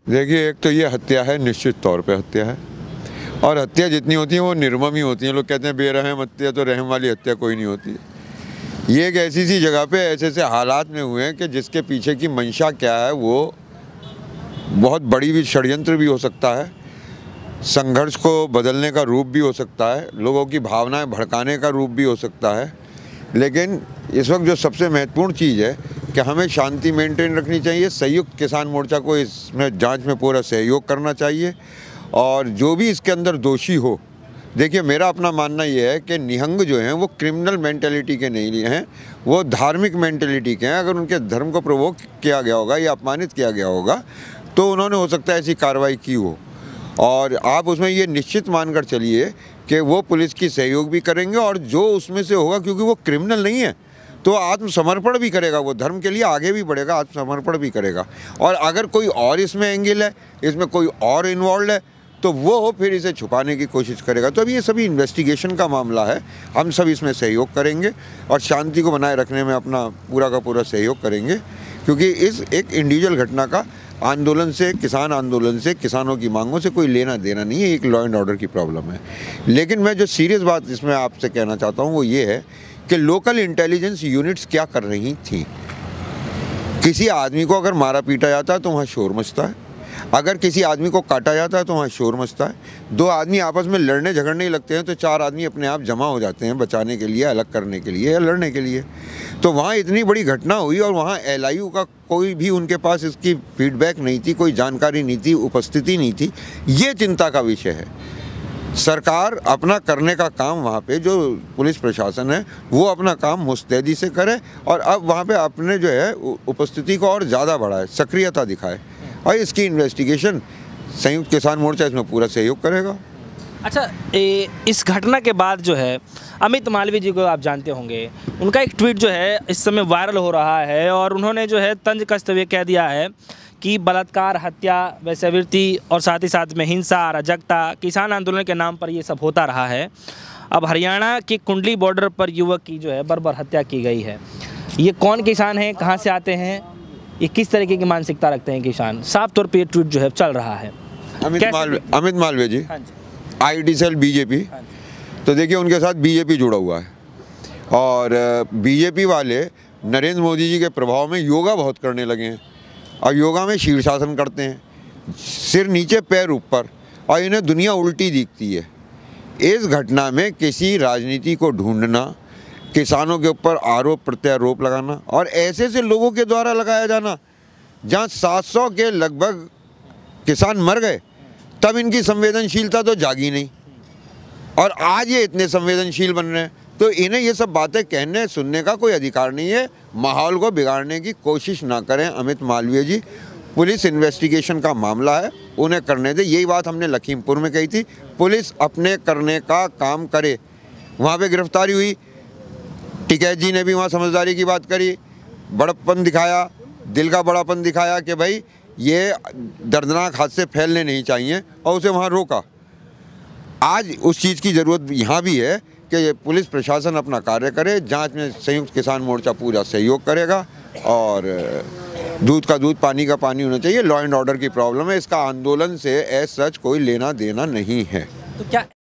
देखिए, एक तो ये हत्या है, निश्चित तौर पे हत्या है। और हत्या जितनी होती है वो निर्मम ही होती है। लोग कहते हैं बेरहम हत्या, तो रहम वाली हत्या कोई नहीं होती। ये एक ऐसी सी जगह पे ऐसे ऐसे हालात में हुए हैं कि जिसके पीछे की मंशा क्या है वो बहुत बड़ी भी षड्यंत्र भी हो सकता है, संघर्ष को बदलने का रूप भी हो सकता है, लोगों की भावनाएं भड़काने का रूप भी हो सकता है। लेकिन इस वक्त जो सबसे महत्वपूर्ण चीज़ है कि हमें शांति मेंटेन रखनी चाहिए। संयुक्त किसान मोर्चा को इसमें जांच में पूरा सहयोग करना चाहिए और जो भी इसके अंदर दोषी हो, देखिए मेरा अपना मानना ये है कि निहंग जो हैं वो क्रिमिनल मेंटेलिटी के नहीं हैं, वो धार्मिक मेंटेलिटी के हैं। अगर उनके धर्म को प्रोवोक किया गया होगा या अपमानित किया गया होगा तो उन्होंने हो सकता है ऐसी कार्रवाई की हो, और आप उसमें ये निश्चित मानकर चलिए कि वो पुलिस की सहयोग भी करेंगे और जो उसमें से होगा, क्योंकि वो क्रिमिनल नहीं है तो आत्मसमर्पण भी करेगा, वो धर्म के लिए आगे भी बढ़ेगा, आत्मसमर्पण भी करेगा। और अगर कोई और इसमें एंगल है, इसमें कोई और इन्वॉल्व है, तो वो फिर इसे छुपाने की कोशिश करेगा। तो अब ये सभी इन्वेस्टिगेशन का मामला है, हम सब इसमें सहयोग करेंगे और शांति को बनाए रखने में अपना पूरा का पूरा सहयोग करेंगे, क्योंकि इस एक इंडिविजुअल घटना का आंदोलन से, किसान आंदोलन से, किसानों की मांगों से कोई लेना देना नहीं है, एक लॉ एंड ऑर्डर की प्रॉब्लम है। लेकिन मैं जो सीरियस बात इसमें आपसे कहना चाहता हूँ वो ये है कि लोकल इंटेलिजेंस यूनिट्स क्या कर रही थी। किसी आदमी को अगर मारा पीटा जाता है तो वहाँ शोर मचता है, अगर किसी आदमी को काटा जाता है तो वहाँ शोर मचता है, दो आदमी आपस में लड़ने झगड़ने लगते हैं तो चार आदमी अपने आप जमा हो जाते हैं बचाने के लिए, अलग करने के लिए या लड़ने के लिए। तो वहाँ इतनी बड़ी घटना हुई और वहाँ LIU का कोई भी उनके पास इसकी फीडबैक नहीं थी, कोई जानकारी नहीं थी, उपस्थिति नहीं थी। ये चिंता का विषय है। सरकार अपना करने का काम, वहाँ पे जो पुलिस प्रशासन है वो अपना काम मुस्तैदी से करे और अब वहाँ पे अपने जो है उपस्थिति को और ज़्यादा बढ़ाए, सक्रियता दिखाए और इसकी इन्वेस्टिगेशन संयुक्त किसान मोर्चा इसमें पूरा सहयोग करेगा। अच्छा, इस घटना के बाद जो है अमित मालवीय जी को आप जानते होंगे, उनका एक ट्वीट जो है इस समय वायरल हो रहा है और उन्होंने जो है तंज कसते हुए कह दिया है कि बलात्कार, हत्या, वेश्यावृत्ति और साथ ही साथ में हिंसा, अराजकता, किसान आंदोलन के नाम पर ये सब होता रहा है। अब हरियाणा के कुंडली बॉर्डर पर युवक की जो है बर्बर हत्या की गई है। ये कौन किसान हैं, कहाँ से आते हैं, ये किस तरीके की मानसिकता रखते हैं किसान, साफ तौर पर ये ट्वीट जो है चल रहा है। अमित मालवीय जी, हाँ जी, ID सेल BJP। तो देखिए उनके साथ BJP जुड़ा हुआ है और BJP वाले नरेंद्र मोदी जी के प्रभाव में योगा बहुत करने लगे हैं और योगा में शीर्षासन करते हैं, सिर नीचे पैर ऊपर, और इन्हें दुनिया उल्टी दिखती है। इस घटना में किसी राजनीति को ढूंढना, किसानों के ऊपर आरोप प्रत्यारोप लगाना और ऐसे ऐसे लोगों के द्वारा लगाया जाना, जहाँ 700 के लगभग किसान मर गए तब इनकी संवेदनशीलता तो जागी नहीं और आज ये इतने संवेदनशील बन रहे हैं, तो इन्हें ये सब बातें कहने सुनने का कोई अधिकार नहीं है। माहौल को बिगाड़ने की कोशिश ना करें अमित मालवीय जी। पुलिस इन्वेस्टिगेशन का मामला है, उन्हें करने दे। यही बात हमने लखीमपुर में कही थी, पुलिस अपने करने का काम करे। वहाँ पे गिरफ्तारी हुई, टिकैत जी ने भी वहाँ समझदारी की बात करी, बड़प्पन दिखाया, दिल का बड़ापन दिखाया कि भाई ये दर्दनाक हादसे फैलने नहीं चाहिए और उसे वहाँ रोका। आज उस चीज़ की ज़रूरत यहाँ भी है कि पुलिस प्रशासन अपना कार्य करे, जांच में संयुक्त किसान मोर्चा पूरा सहयोग करेगा और दूध का दूध, पानी का पानी होना चाहिए। लॉ एंड ऑर्डर की प्रॉब्लम है, इसका आंदोलन से एज सच कोई लेना देना नहीं है। तो क्या